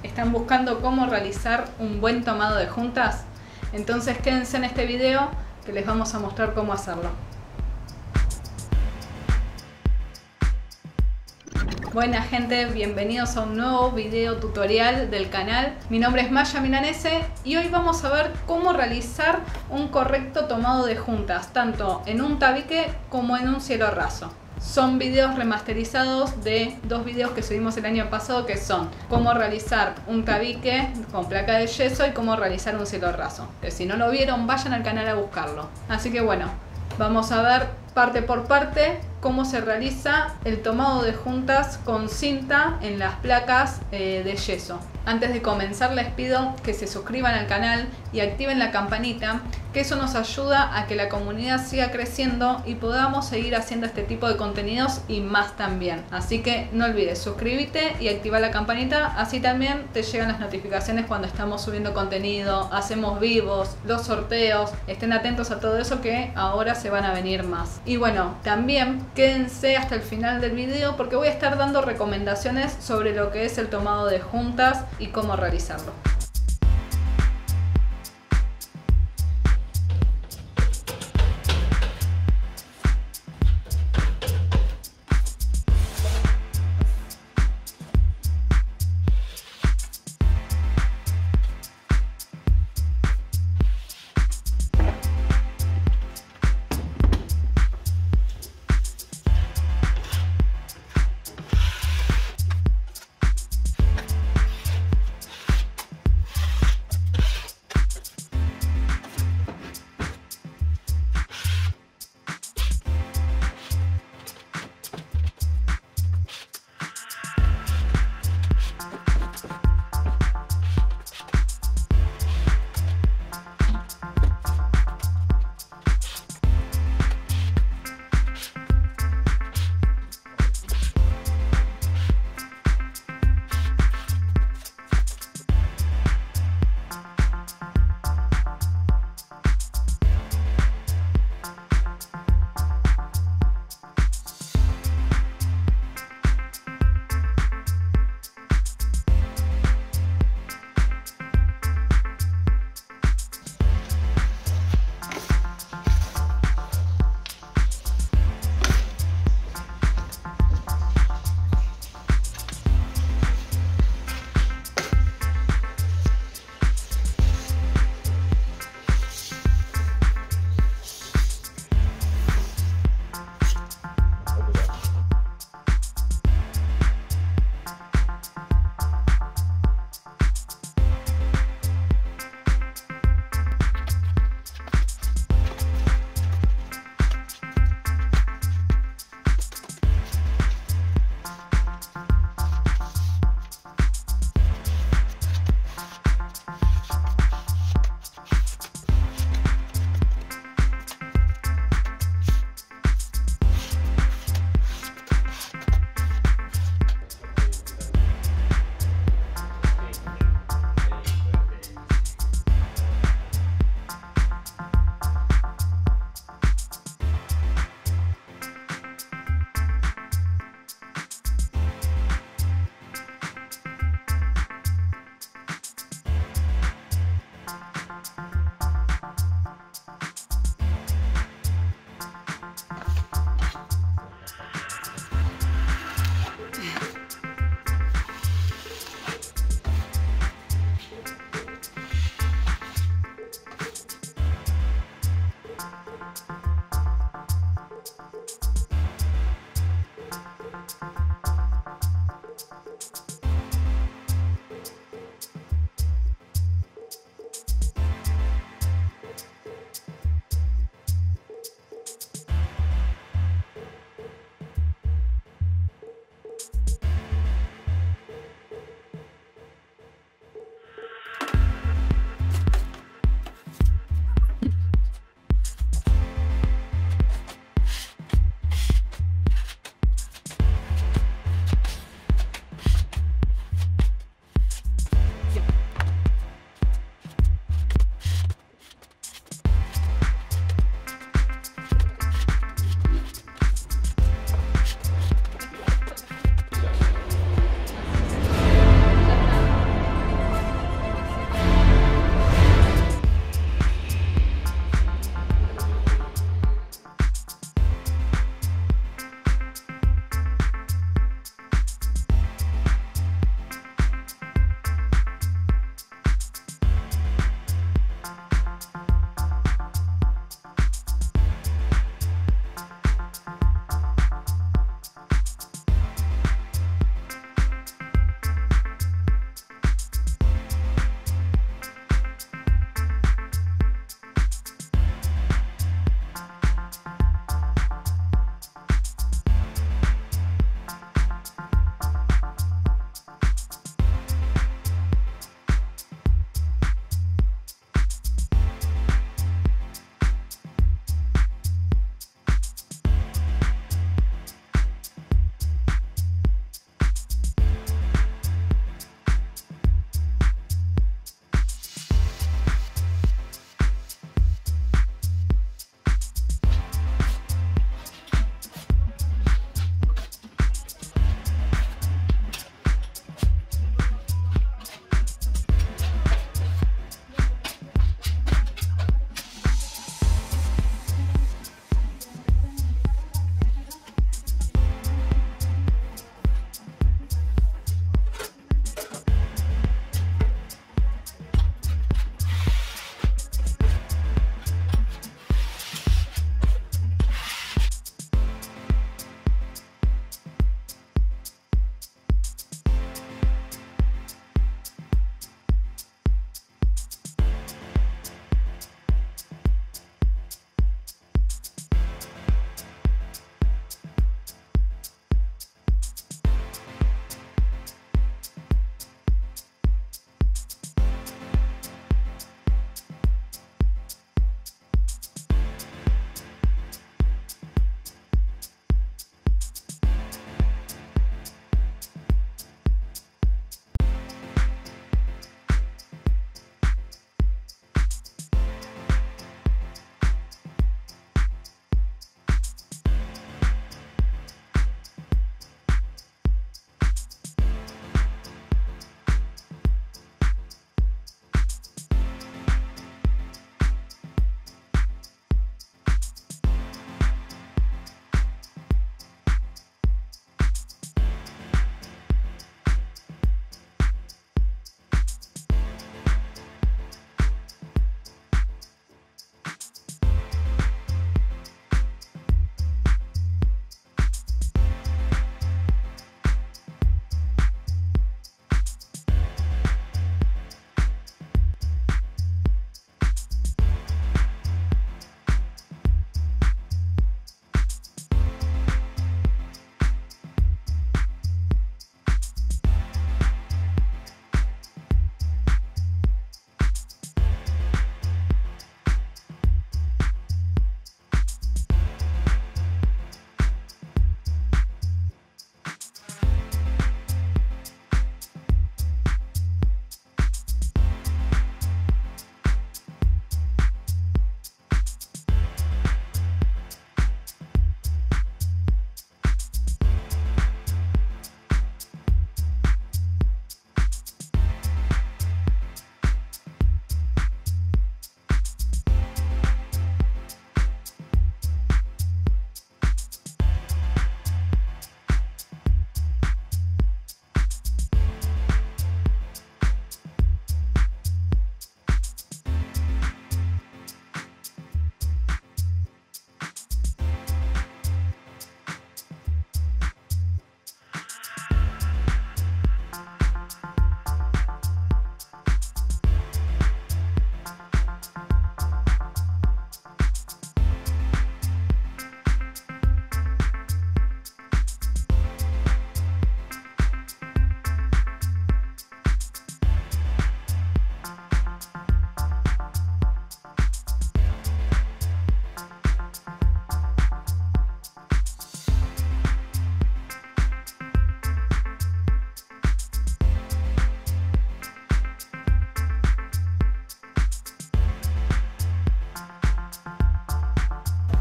¿Están buscando cómo realizar un buen tomado de juntas? Entonces quédense en este video que les vamos a mostrar cómo hacerlo. Buena gente, bienvenidos a un nuevo video tutorial del canal. Mi nombre es Maya Milanese y hoy vamos a ver cómo realizar un correcto tomado de juntas, tanto en un tabique como en un cielo raso. Son videos remasterizados de dos videos que subimos el año pasado, que son cómo realizar un tabique con placa de yeso y cómo realizar un cielo raso. Que si no lo vieron, vayan al canal a buscarlo. Así que bueno, vamos a ver parte por parte cómo se realiza el tomado de juntas con cinta en las placas de yeso. Antes de comenzar les pido que se suscriban al canal y activen la campanita, que eso nos ayuda a que la comunidad siga creciendo y podamos seguir haciendo este tipo de contenidos y más también. Así que no olvides suscribirte y activar la campanita, así también te llegan las notificaciones cuando estamos subiendo contenido, hacemos vivos, los sorteos. Estén atentos a todo eso que ahora se van a venir más. Y bueno, también quédense hasta el final del video porque voy a estar dando recomendaciones sobre lo que es el tomado de juntas y cómo realizarlo.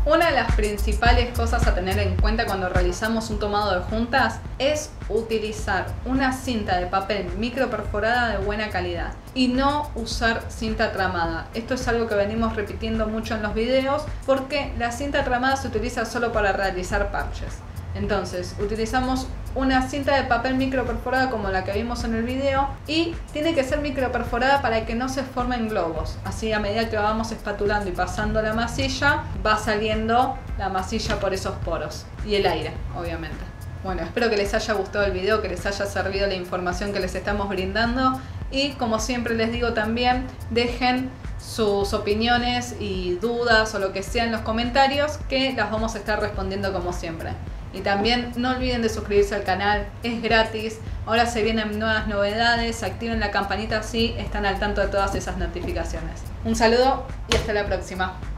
Una de las principales cosas a tener en cuenta cuando realizamos un tomado de juntas es utilizar una cinta de papel microperforada de buena calidad y no usar cinta tramada. Esto es algo que venimos repitiendo mucho en los videos porque la cinta tramada se utiliza solo para realizar parches. Entonces utilizamos una cinta de papel microperforada como la que vimos en el video y tiene que ser microperforada para que no se formen globos. Así a medida que vamos espatulando y pasando la masilla va saliendo la masilla por esos poros y el aire, obviamente. Bueno, espero que les haya gustado el video, que les haya servido la información que les estamos brindando y como siempre les digo también, dejen sus opiniones y dudas o lo que sea en los comentarios que las vamos a estar respondiendo como siempre. Y también no olviden de suscribirse al canal, es gratis. Ahora se vienen nuevas novedades, activen la campanita así están al tanto de todas esas notificaciones. Un saludo y hasta la próxima.